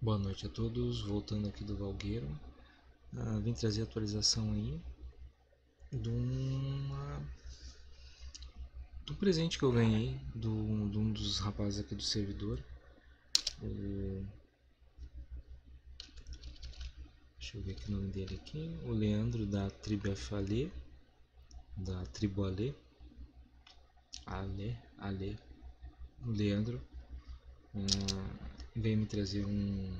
Boa noite a todos, voltando aqui do Valgueiro. Vim trazer a atualização aí de do presente que eu ganhei de um dos rapazes aqui do servidor. Deixa eu ver aqui o nome dele aqui. O Leandro da tribo Alê. Da tribo Alê. Ale. O Leandro veio me trazer um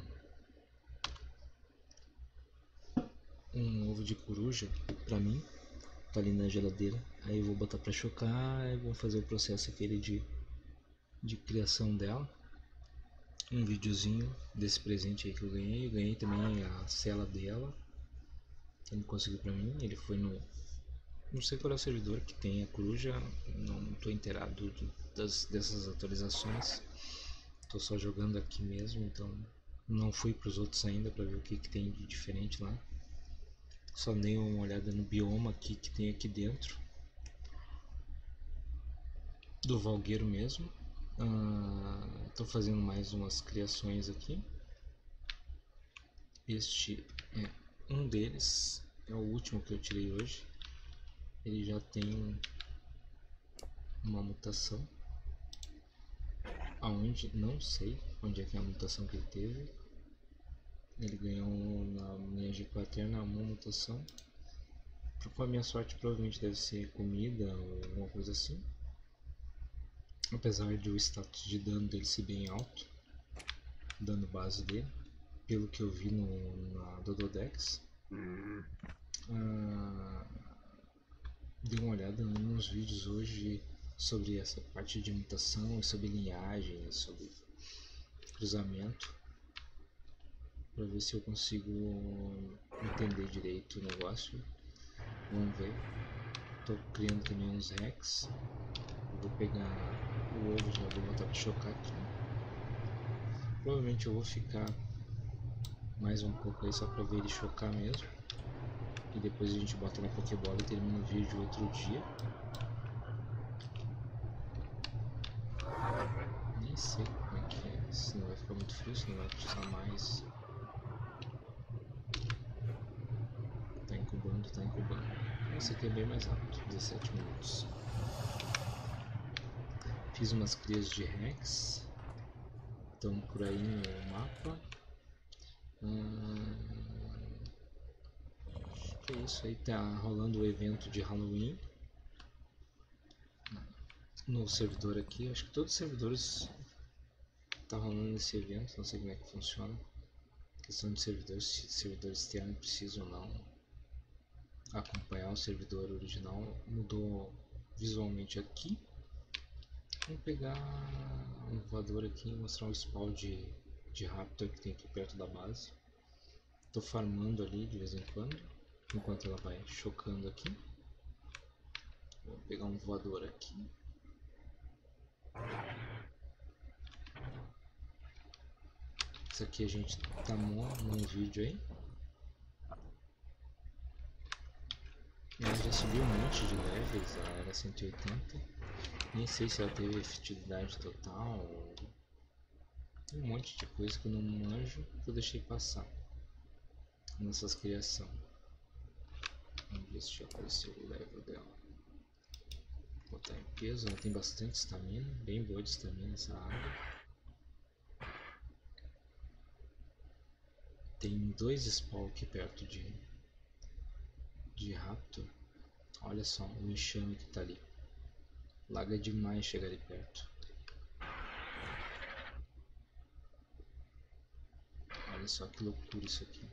ovo de coruja pra mim. Tá ali na geladeira. Aí eu vou botar pra chocar e vou fazer o processo aquele de criação dela. Um videozinho desse presente aí que eu ganhei. Eu ganhei também a cela dela. Ele conseguiu pra mim. Ele foi no... Não sei qual é o servidor que tem a coruja. Não tô inteirado dessas atualizações. Tô só jogando aqui mesmo. Então não fui pros outros ainda pra ver o que tem de diferente lá. Só dei uma olhada no bioma aqui que tem aqui dentro do Valgueiro mesmo. Estou fazendo mais umas criações aqui. Este é um deles, é o último que eu tirei hoje. Ele já tem uma mutação, aonde não sei onde é que é a mutação que ele teve. Ele ganhou na minha G4 uma mutação. Com a minha sorte, provavelmente deve ser comida ou alguma coisa assim. Apesar de o status de dano dele ser bem alto, dano base dele, pelo que eu vi na Dododex. Dei uma olhada nos vídeos hoje sobre essa parte de mutação, sobre linhagem, sobre cruzamento, para ver se eu consigo entender direito o negócio. Vamos ver. Estou criando também uns hacks. Vou pegar o ovo, já vou botar para chocar aqui. Provavelmente eu vou ficar mais um pouco aí só para ver ele chocar mesmo. E depois a gente bota na Pokébola e termina o vídeo outro dia. Nem sei como é que é, se não vai ficar muito frio, se não vai precisar mais. Tá incubando. Esse aqui é bem mais rápido, 17 minutos. Fiz umas crias de Rex. Estão por aí no mapa. Acho que é isso aí, tá rolando o evento de Halloween no servidor aqui. Acho que todos os servidores tá rolando esse evento, não sei como é que funciona. Questão de servidores, se servidor externo precisa ou não acompanhar o servidor original. Mudou visualmente aqui. Vamos pegar um voador aqui e mostrar um spawn de Raptor que tem aqui perto da base. Estou farmando ali de vez em quando, enquanto ela vai chocando aqui. Vou pegar um voador aqui. Isso aqui a gente tá num vídeo aí. Ela já subiu um monte de levels, ela era 180. Nem sei se ela teve efetividade total ou um monte de coisa que eu não manjo que eu deixei passar nessas criações. Vamos ver se já apareceu o level dela. Vou botar em peso, ela tem bastante estamina, bem boa de estamina essa água. Tem dois spawn aqui perto de Raptor. Olha só o enxame que tá ali. Laga demais chegar ali perto. Olha só que loucura isso aqui.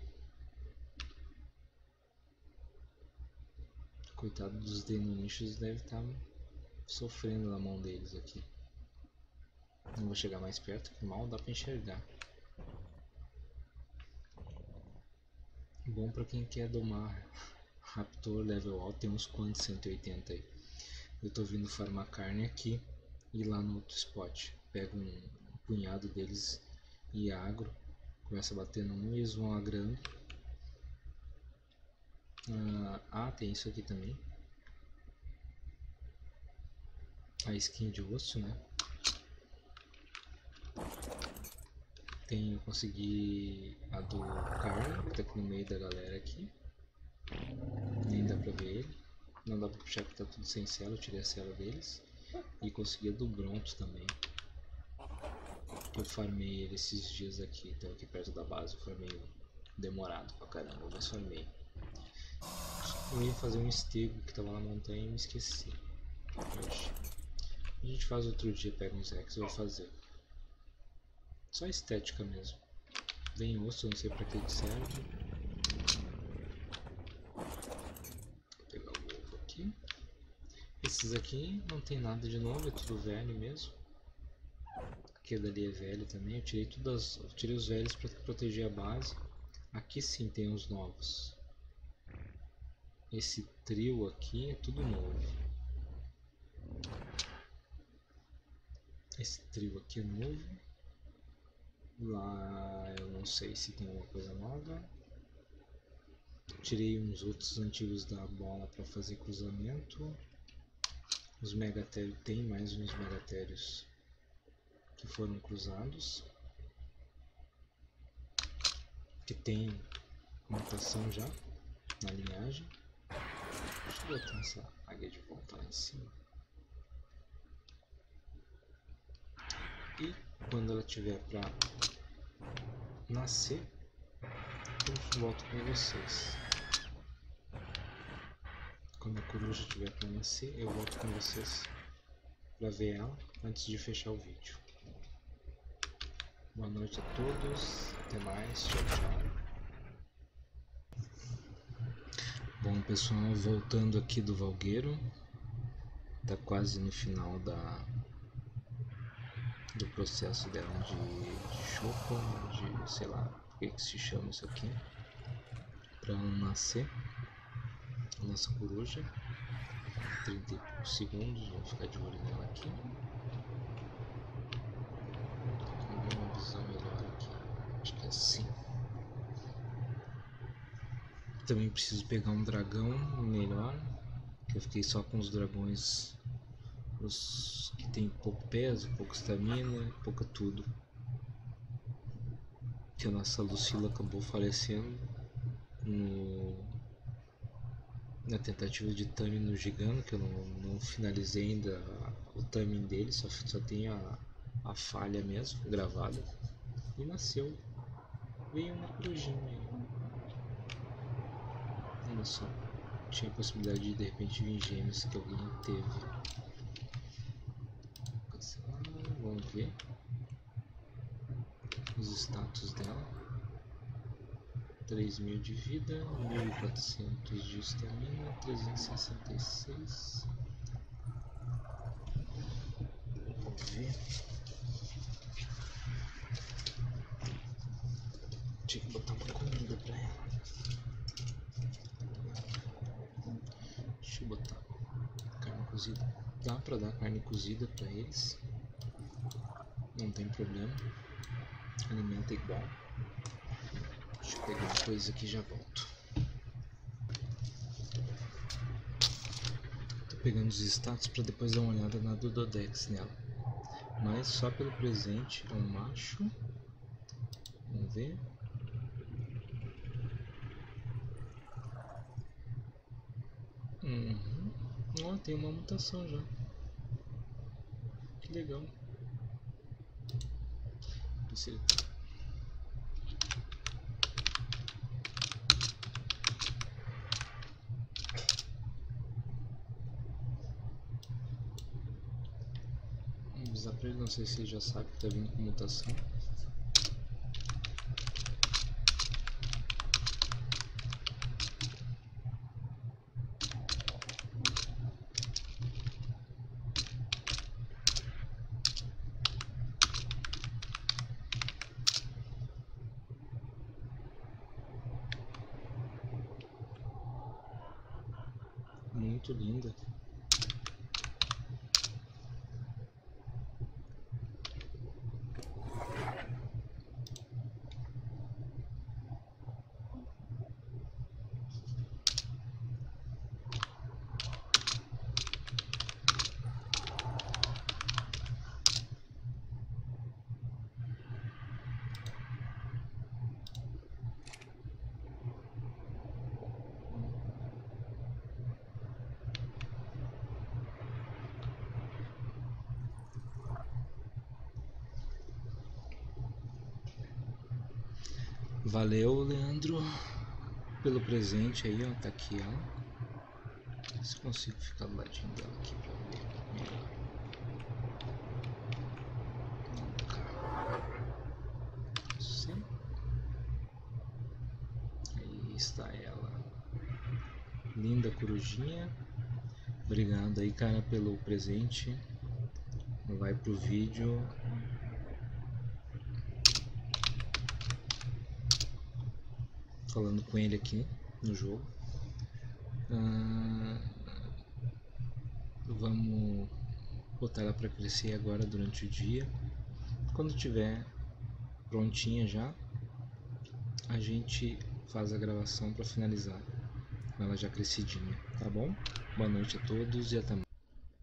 Coitado dos Denonichos, deve estar sofrendo na mão deles aqui. Não vou chegar mais perto, que mal dá pra enxergar. Bom pra quem quer domar Raptor level alto, tem uns quantos 180 aí. Eu tô vindo farmar carne aqui e lá no outro spot. Pego um punhado deles e agro. Começa a bater no um e eles vão agrando. Tem isso aqui também. A skin de osso, né? consegui a do Carl, que tá aqui no meio da galera aqui. Nem dá pra ver ele. Não dá pra puxar porque tá tudo sem cela, eu tirei a cela deles. E consegui a do Bronto também. Eu farmei ele esses dias aqui, então aqui perto da base eu farmei demorado pra caramba, mas farmei. Eu ia fazer um estego que tava na montanha e me esqueci. A gente faz outro dia, pega uns hacks, eu vou fazer. Só estética mesmo. Vem osso, não sei pra que serve. Vou pegar o ovo aqui. Esses aqui não tem nada de novo, é tudo velho mesmo. Aquele dali é velho também, eu tirei eu tirei os velhos para proteger a base. Aqui sim tem os novos. Esse trio aqui é tudo novo. Esse trio aqui é novo. Lá eu não sei se tem alguma coisa nova. Tirei uns outros antigos da bola para fazer cruzamento. Os megatérios, tem mais uns megatérios que foram cruzados. Que tem mutação já na linhagem. Deixa eu botar essa águia de volta lá em cima. E quando ela tiver para nascer, eu volto com vocês. Quando a coruja tiver para nascer, eu volto com vocês para ver ela antes de fechar o vídeo. Boa noite a todos, até mais, tchau, tchau. Bom pessoal, voltando aqui do Valgueiro, tá quase no final do processo dela de chopa, de sei lá por que se chama isso aqui, para ela nascer, a nossa coruja. 30 segundos, vamos ficar de olho nela aqui. Vamos ver uma visão melhor aqui, acho que é assim. Também preciso pegar um dragão melhor, que eu fiquei só com os dragões, os que tem pouco peso, pouca estamina, pouca tudo. Que a nossa Lucila acabou falecendo na tentativa de timing no Gigano, que eu não finalizei ainda o timing dele, só tem a falha mesmo, gravada. E nasceu, veio uma corujinha aí. Olha só, tinha a possibilidade de repente vir gêmeos que alguém teve. Vamos ver os status dela. 3.000 de vida, 1.400 de estamina, 366. Vamos ver. Tinha que botar uma comida pra ela. Deixa eu botar carne cozida. Dá pra dar carne cozida pra eles. Não tem problema. Alimenta igual. Deixa eu pegar uma coisa aqui e já volto. Tô pegando os status pra depois dar uma olhada na Dudodex nela. Mas só pelo presente é um macho. Vamos ver. Ó, tem uma mutação já. Que legal. Vamos avisar pra ele, não sei se ele já sabe que tá vindo com mutação. Muito linda. Valeu, Leandro, pelo presente aí, ó. Tá aqui, ó. Se consigo ficar do ladinho dela aqui pra ver melhor. Sim. Aí está ela. Linda corujinha. Obrigado aí, cara, pelo presente. Vai pro vídeo. Falando com ele aqui no jogo. Vamos botar ela para crescer agora durante o dia. Quando tiver prontinha já, a gente faz a gravação para finalizar com ela já crescidinha, tá bom? Boa noite a todos e até mais.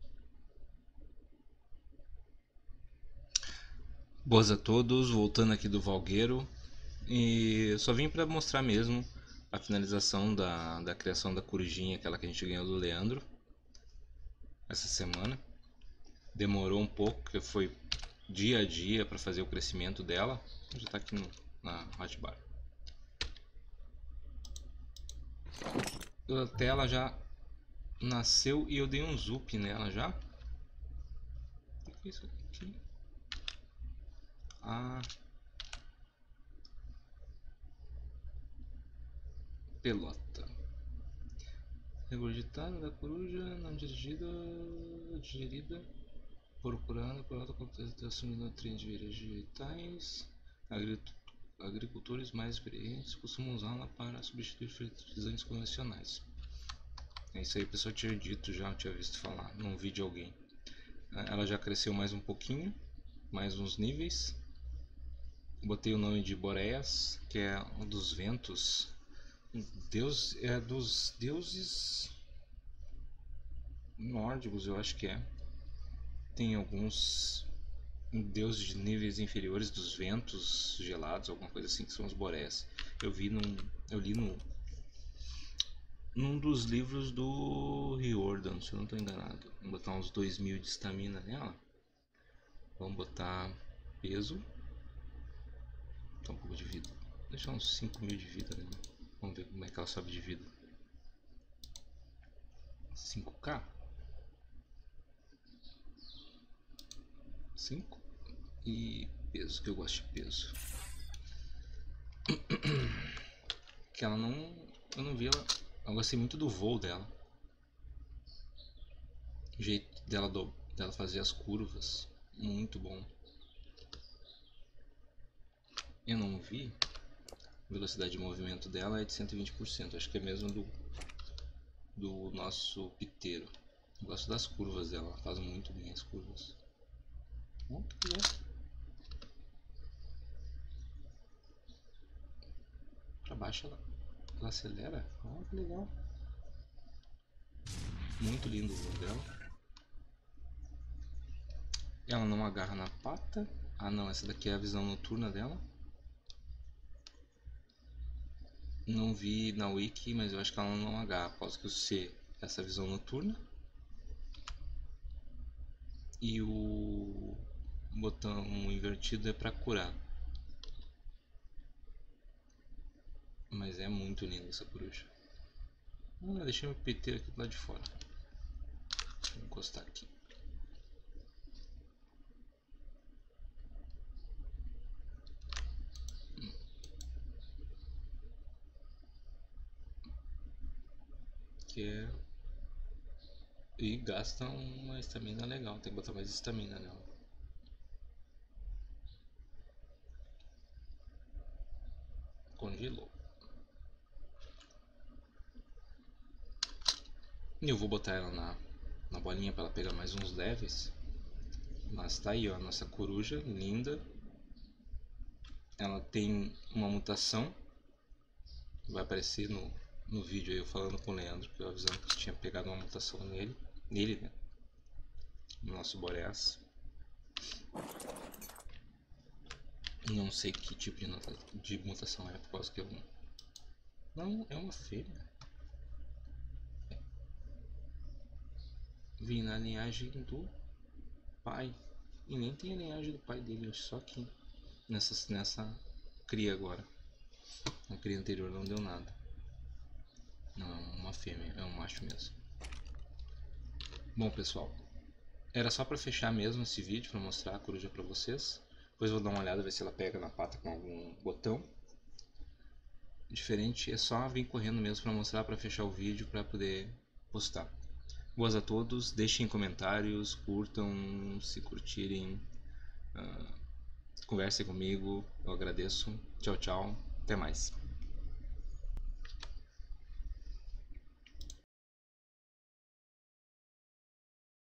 Boas a todos, voltando aqui do Valgueiro. E só vim para mostrar mesmo a finalização da criação da corujinha, aquela que a gente ganhou do Leandro essa semana. Demorou um pouco, porque foi dia a dia para fazer o crescimento dela. Já está aqui na hotbar. Até ela já nasceu e eu dei um zoom nela já. O que é isso aqui? Pelota. Regurgitada da coruja, não digerida, procurando pelota assumindo nutrientes vegetais. Agricultores mais experientes costumam usá-la para substituir fertilizantes convencionais. É isso aí, a pessoa tinha dito já, eu tinha visto falar num vídeo de alguém. Ela já cresceu mais um pouquinho, mais uns níveis. Botei o nome de Boreas, que é um dos ventos. Deus é dos deuses nórdicos, eu acho que é. Tem alguns deuses de níveis inferiores dos ventos gelados, alguma coisa assim, que são os Boreas. Eu li num dos livros do Riordan, se eu não estou enganado. Vamos botar uns 2000 de estamina nela. Vamos botar peso. Tá um pouco de vida. Deixar uns 5000 de vida, né? Vamos ver como é que ela sobe de vida. 5k? 5. E peso, que eu gosto de peso. Que ela não... Eu não vi ela... Eu gostei muito do voo dela. O jeito dela fazer as curvas. Muito bom. Eu não vi... A velocidade de movimento dela é de 120%. Acho que é mesmo do nosso piteiro. Eu gosto das curvas dela. Ela faz muito bem as curvas. Muito legal. Pra baixo ela acelera. Ah, que legal. Muito lindo o voo dela. Ela não agarra na pata. Ah não, essa daqui é a visão noturna dela. Não vi na wiki, mas eu acho que ela não agarra. Por causa que o C é essa visão noturna. E o botão invertido é para curar. Mas é muito linda essa coruja. Deixei meu piteiro aqui do lado de fora. Deixa eu encostar aqui. E gasta uma estamina legal, tem que botar mais estamina nela. Congelou. E eu vou botar ela na bolinha para ela pegar mais uns levels. Mas tá aí, ó, a nossa coruja linda. Ela tem uma mutação. Vai aparecer no vídeo aí eu falando com o Leandro, que eu avisando que tinha pegado uma mutação nele, né? No nosso Boreas. Não sei que tipo de mutação é, por causa que eu não é uma fêmea. Vim na linhagem do pai. E nem tem a linhagem do pai dele, só aqui nessa cria agora. Na cria anterior não deu nada. Não, é uma fêmea, é um macho mesmo. Bom, pessoal, era só para fechar mesmo esse vídeo, para mostrar a coruja para vocês. Depois vou dar uma olhada, ver se ela pega na pata com algum botão. Diferente, é só vir correndo mesmo para mostrar, para fechar o vídeo, para poder postar. Boas a todos, deixem comentários, curtam, se curtirem, conversem comigo, eu agradeço. Tchau, tchau, até mais.